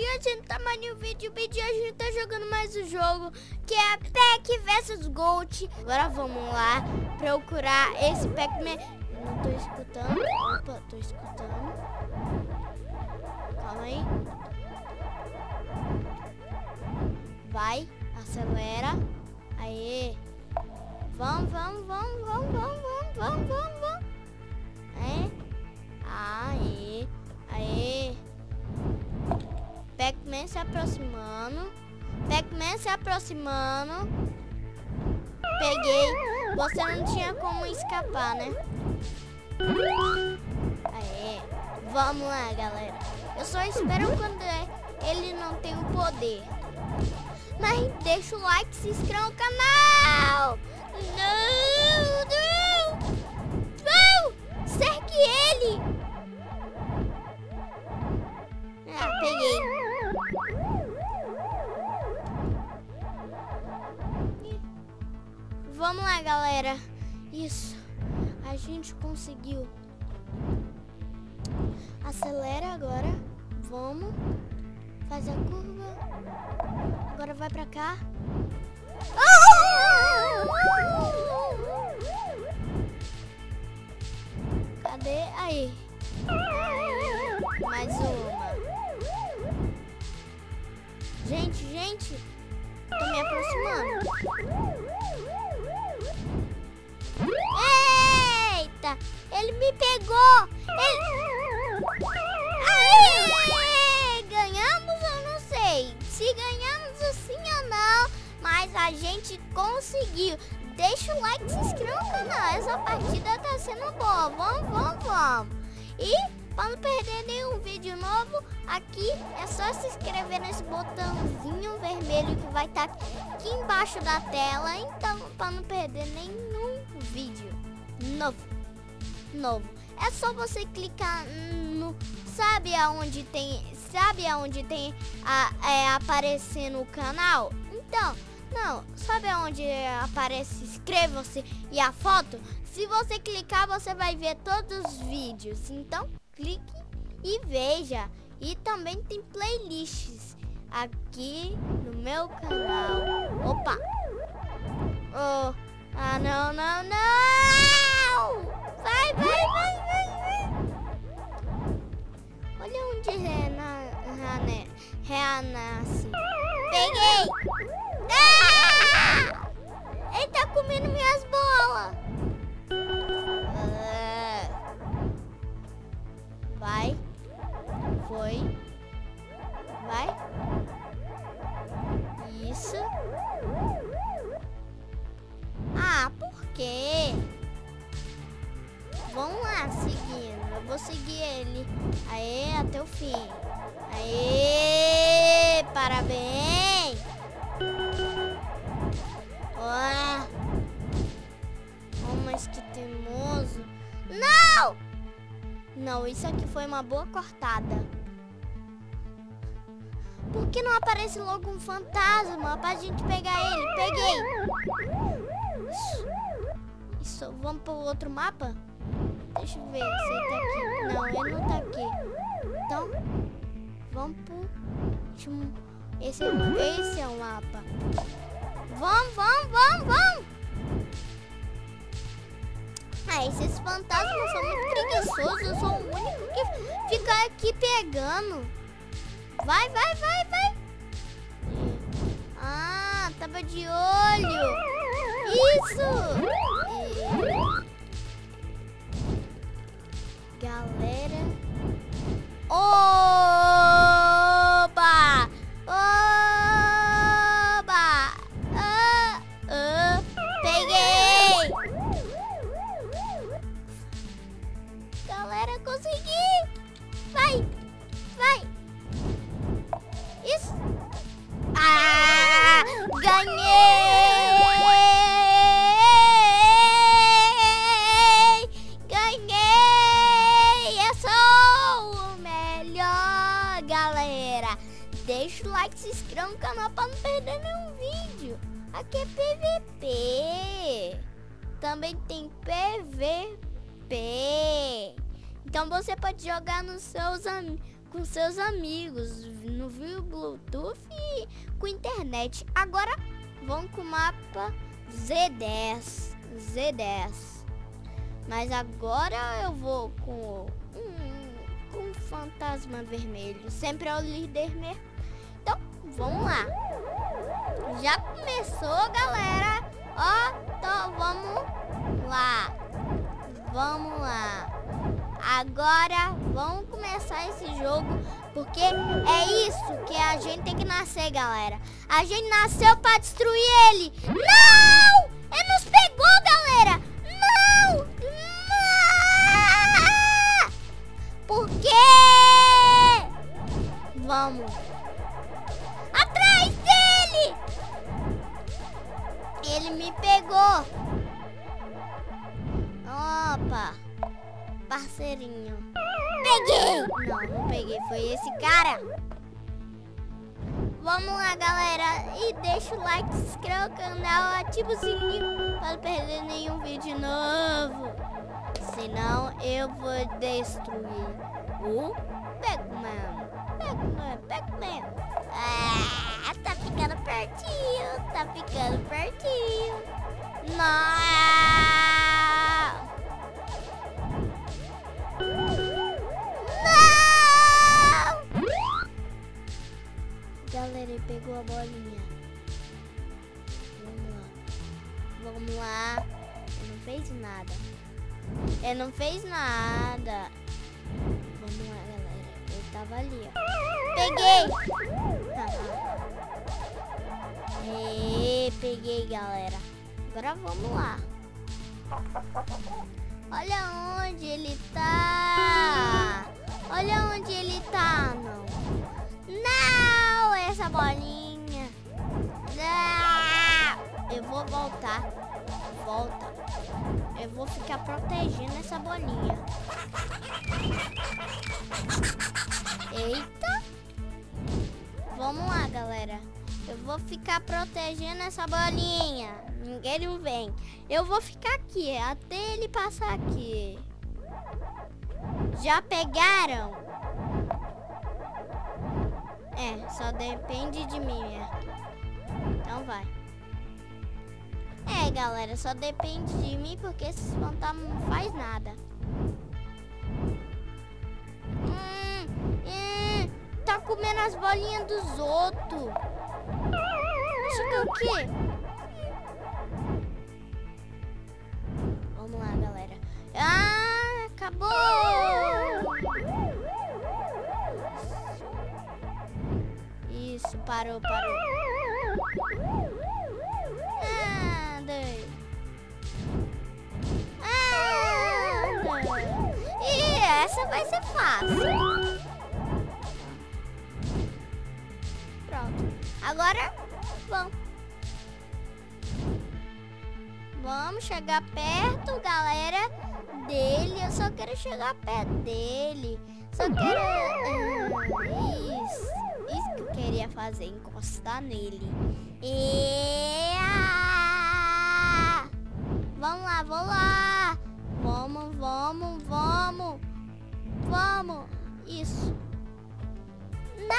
E gente, tá mais no vídeo. A gente tá jogando mais um jogo, que é Pac vs Gold. Agora vamos lá procurar esse Pac-Man. Não tô escutando. Opa, tô escutando. Calma aí. Vai, acelera. Aê. Vamos. Aê. Pac-Man se aproximando. Peguei. Você não tinha como escapar, né? Aê. Vamos lá, galera. Eu só espero quando ele não tem o poder. Mas deixa o like, se inscreva no canal. Não! Cerque ele. Ah, peguei. Vamos lá, galera. Isso. A gente conseguiu. Acelera agora. Vamos. Faz a curva. Agora vai pra cá. Cadê? Aí. Mais uma. Gente. Tô me aproximando. Eita! Ele me pegou! Ganhamos ou não sei? Se ganhamos assim ou não, mas a gente conseguiu. Deixa o like, se inscreva no canal. Essa partida tá sendo boa. Vamos. E para não perder nenhum vídeo novo, aqui é só se inscrever nesse botãozinho vermelho que vai estar aqui embaixo da tela. Então, para não perder nenhum vídeo novo. É só você clicar no... Sabe aonde tem aparecendo o canal? Então, não. Sabe aonde aparece inscreva-se e a foto? Se você clicar, você vai ver todos os vídeos. Então, clique e veja. E também tem playlists aqui no meu canal. Opa! Oh. Ah, não! Vai! Olha onde renasce. Peguei! Ah! Ele tá comendo minhas bolas. Vai. Foi. Vai. Isso. Ah, por quê? Vamos lá, seguindo. Eu vou seguir ele. Aê, até o fim. Aê, parabéns. Oh, mas que teimoso. Não, isso aqui foi uma boa cortada. Por que não aparece logo um fantasma pra gente pegar ele? Peguei. Isso, vamos pro outro mapa? Deixa eu ver se ele tá aqui. Não, ele não tá aqui. Então, vamos pro último. Esse é o mapa. Vamos! Ah, esses fantasmas são muito preguiçosos. Eu sou o único que fica aqui pegando. Vai! Ah, tava de olho. Isso! Galera. Oba! Peguei! Galera, consegui! Vai! Isso! Ah! Ganhei! Eu sou o melhor, galera! Deixa o like, se inscreva no canal para não perder nenhum vídeo. Aqui é PVP. Também tem PVP. Então você pode jogar com seus amigos, no via Bluetooth e com internet. Agora vamos com o mapa Z10. Mas agora eu vou com um fantasma vermelho. Sempre é o líder mesmo. Então, vamos lá. Já começou, galera. Ó, então vamos lá. Vamos lá. Agora vamos começar esse jogo, porque é isso que a gente tem que nascer, galera. A gente nasceu pra destruir ele. Não! Ele nos pegou, galera. Não! Não! Por quê? Vamos. Atrás dele! Ele me pegou. Opa. Parceirinho. Peguei! Não peguei. Foi esse cara. Vamos lá, galera. E deixa o like, se inscreva no canal, ativa o sininho para não perder nenhum vídeo novo. Senão eu vou destruir o Pac-Man. Ah, tá ficando pertinho. Não! Galera, ele pegou a bolinha. Vamos lá. Ele não fez nada. Vamos lá, galera. Ele tava ali, ó. Peguei! Peguei, galera. Agora vamos lá. Olha onde ele tá. Não, essa bolinha. Não. Eu vou voltar. Eu vou ficar protegendo essa bolinha. Eita. Vamos lá, galera. Eu vou ficar protegendo essa bolinha. Ninguém não vem. Eu vou ficar aqui até ele passar aqui. Já pegaram? É, só depende de mim, né? Então vai. É, galera, só depende de mim porque esses fantasmas não faz nada. Tá comendo as bolinhas dos outros. Isso aqui é o quê? Vamos lá, galera. Ah, acabou! Isso, parou. E essa vai ser fácil. Pronto. Agora, vamos chegar perto, galera, dele. Eu só quero chegar perto dele. Só quero... Isso que eu queria fazer, encostar nele. Vamos lá. Vamos. Isso. Não!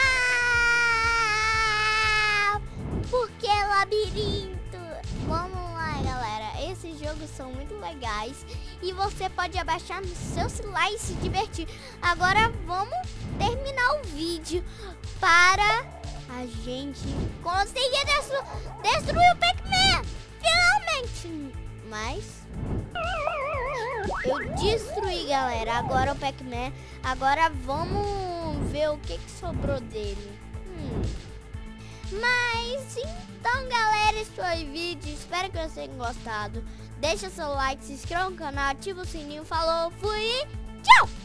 Por que labirinto? Vamos lá, galera. Esses jogos são muito legais e você pode abaixar no seu celular e se divertir. Agora vamos terminar o vídeo para a gente conseguir destruir o Pac-Man. Finalmente. Mas eu destruí, galera. Agora o Pac-Man. Agora vamos ver o que sobrou dele. Mas então, galera, esse foi o vídeo. Espero que vocês tenham gostado. Deixa seu like, se inscreva no canal, ativa o sininho. Falou, fui, tchau!